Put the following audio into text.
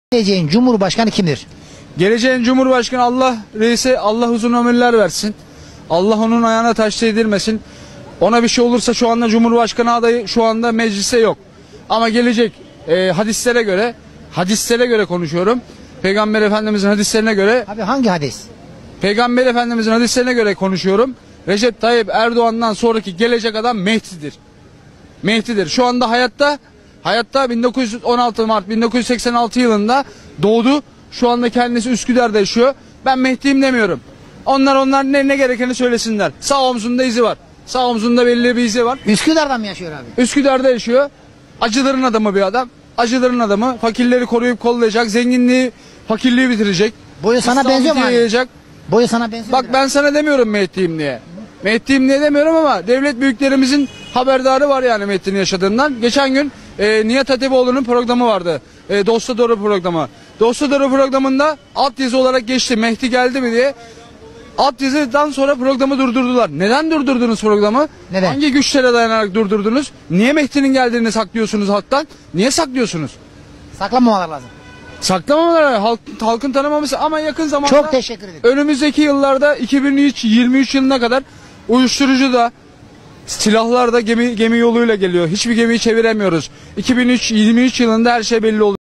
Geleceğin Cumhurbaşkanı kimdir? Geleceğin Cumhurbaşkanı Allah uzun ömürler versin. Allah onun ayağına taş değdirmesin. Ona bir şey olursa şu anda Cumhurbaşkanı adayı şu anda mecliste yok. Ama gelecek hadislere göre konuşuyorum. Peygamber Efendimizin hadislerine göre. Abi hangi hadis? Peygamber Efendimizin hadislerine göre konuşuyorum. Recep Tayyip Erdoğan'dan sonraki gelecek adam Mehdi'dir. Mehdi'dir. Şu anda hayatta 1916 Mart 1986 yılında doğdu. Şu anda kendisi Üsküdar'da yaşıyor. Ben Mehdi'yim demiyorum. Onlar ne gerekeni söylesinler. Sağ omzunda izi var. Sağ omzunda belli bir izi var. Üsküdar'da mı yaşıyor abi? Üsküdar'da yaşıyor. Acıların adamı bir adam. Acıların adamı. Fakirleri koruyup kollayacak. Zenginliği, fakirliği bitirecek. Boyu sana benziyor mu abi? Boyu sana benziyor. Bak ben sana demiyorum Mehdi'yim diye. Mehdi'yim diye demiyorum ama devlet büyüklerimizin haberdarı var yani Mehdi'nin yaşadığından. Geçen gün Nihat Hatipoğlu'nun programı vardı. Dosta Doğru programı. Dosta Doğru programında alt yazı olarak geçti. Mehdi geldi mi diye. Alt yazıdan sonra programı durdurdular. Neden durdurdunuz programı? Neden? Hangi güçlere dayanarak durdurdunuz? Niye Mehdi'nin geldiğini saklıyorsunuz halktan? Niye saklıyorsunuz? Saklamamalar lazım. Saklamamalar, halkın tanımaması ama yakın zamanda. Çok teşekkür ederim. Önümüzdeki yıllarda 2023 yılına kadar uyuşturucu da silahlar da gemi yoluyla geliyor. Hiçbir gemiyi çeviremiyoruz. 2023 yılında her şey belli olacak.